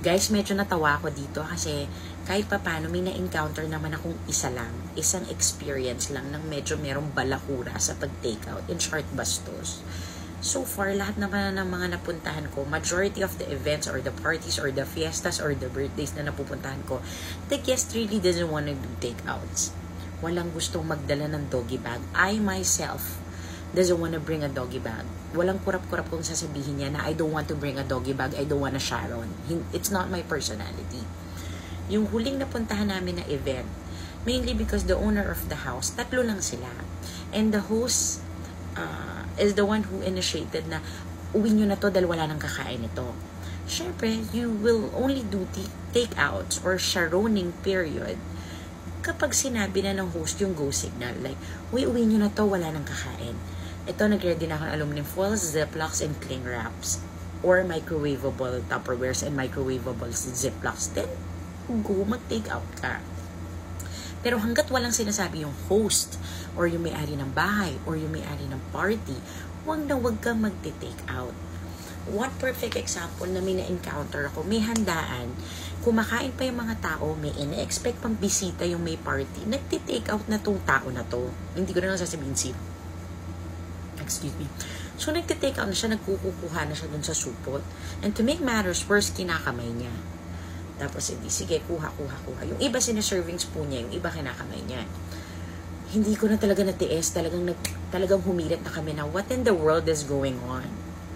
Guys, medyo natawa ako dito kasi kahit pa paano may na-encounter naman akong isang experience lang ng medyo merong balakura sa pag-takeout. In short, bastos. So far, lahat naman ng mga napuntahan ko, majority of the events or the parties or the fiestas or the birthdays na napupuntahan ko, the guest really doesn't want to do takeouts. Walang gustong magdala ng doggy bag. I myself doesn't want to bring a doggy bag. Walang kurap-kurap kung sasabihin niya na I don't want to bring a doggy bag, I don't want a Sharon. It's not my personality. Yung huling napuntahan namin na event, mainly because the owner of the house, 3 lang sila. And the host is the one who initiated na uwi nyo na to dahil wala nang kakain ito. Syempre, you will only do takeouts or Sharoning period kapag sinabi na ng host yung go signal. Like, uwi nyo na to, wala nang kakain. Ito, nag-ready na ako ng aluminum foils, ziplocs, and cling wraps. Or microwavable Tupperwares and microwavable ziplocs. Then, go, mag-take out ka. Pero hanggat walang sinasabi yung host, or yung may-ari ng bahay, or yung may-ari ng party, wag kang mag-take out. One perfect example na may na-encounter ako, may handaan, kumakain pa yung mga tao, may ina-expect pang bisita yung may party, nagti-take out na tong tao na to. Hindi ko na lang sasabihin sino. Excuse me. So, nagtitake out na siya, nagkukuha na siya dun sa supot. And to make matters worse, kinakamay niya. Tapos, sige, kuha. Yung iba sinaserving spoon niya, yung iba kinakamay niya. Hindi ko na talaga natiis, talagang humirit na kami na, what in the world is going on?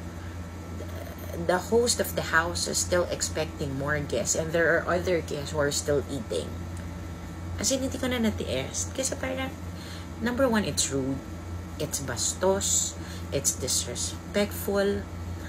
The host of the house is still expecting more guests, and there are other guests who are still eating. As in, hindi ko na natiis. Kasi parang, number 1, it's rude. It's bastos, it's disrespectful,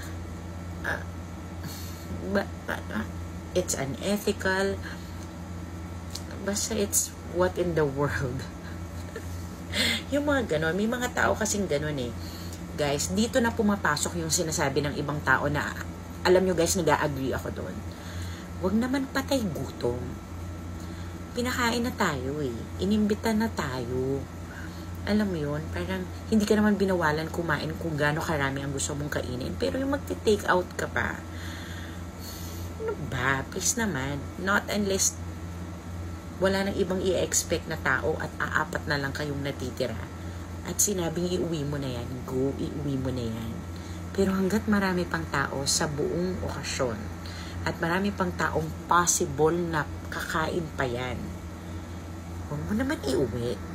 it's unethical, basta it's what in the world. Yung mga ganon, may mga tao kasing ganon eh. Guys, dito na pumapasok yung sinasabi ng ibang tao na, alam nyo guys, nag-agree ako doon. Huwag naman patay gutom. Pinakain na tayo eh. Inimbita na tayo. Alam mo yun, parang hindi ka naman binawalan kumain kung gaano karami ang gusto mong kainin. Pero yung magti-take out ka pa, ano ba? Please naman. Not unless wala nang ibang i-expect na tao at aapat na lang kayong natitira. At sinabing iuwi mo na yan, go, iuwi mo na yan. Pero hanggat marami pang tao sa buong okasyon at marami pang taong possible na kakain pa yan, huwag mo naman iuwi.